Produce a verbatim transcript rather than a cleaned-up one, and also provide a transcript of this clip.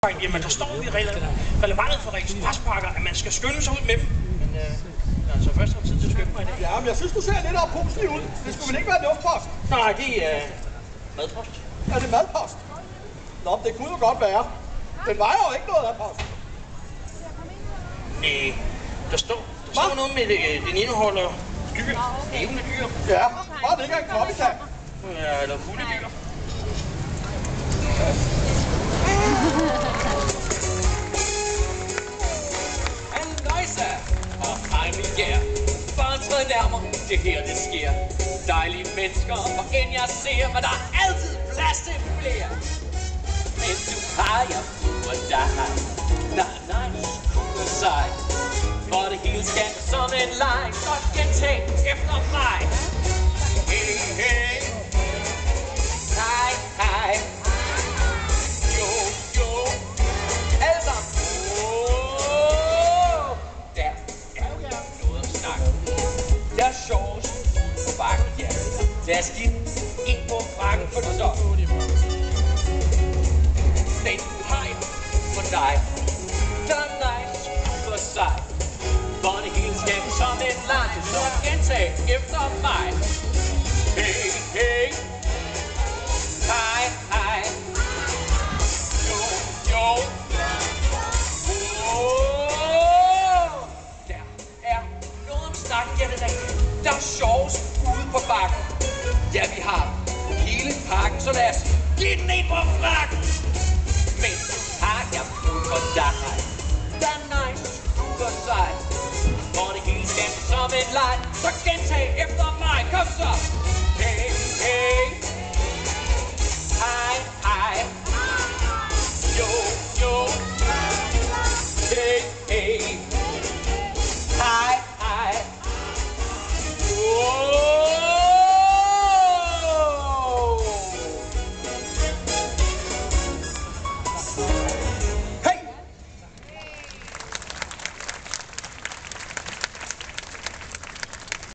Jamen, der står i reglementet for eksprespakker, at man skal skynde sig ud med dem. Men øh, altså, først har tid til at skynde mig i dag. Ja, men jeg synes, du ser lidt oppuslig ud. Det skulle vel ikke være luftpost? Nej, det er øh, madpost. Er det madpost? Nå, det kunne jo godt være. Den vejer jo ikke noget af post. Øh, der står, der står noget med, det, den indeholder dyr, levende dyr. Ja, bare det ikke er en copycat. Ja, eller hundedyr. Halløjsa og hej min gær. Bare træd nærmere, det her det sker. Dejlige mennesker, hvor end jeg ser, men der er altid plads til flere. Men du har jeg på dig. Nej, nej, skub og sej. For det hele skal som en leg. Så gentag efter mig. Hey, hey. Hej, hej. Jo, jo. Alle sammen. Oh. Der er jo noget at snakke. Der er sjovest på bakken, ja. Lad os give ind på frakken, for så. Men hej for dig. Der er nice for sig. For det hele skal som en leg. Så gentag efter mig. Hey, hey. Hej, hej. Jo, jo. Oh. Der er noget om snakken, ja det er. Der er sjovest ude på bakken. Ja, vi har hele pakken, så lad os give den ind på frakken. Men har jeg brug for dig. Der er nice, for sig. For det hele skal som en leg. Så gentag efter mig, kom så.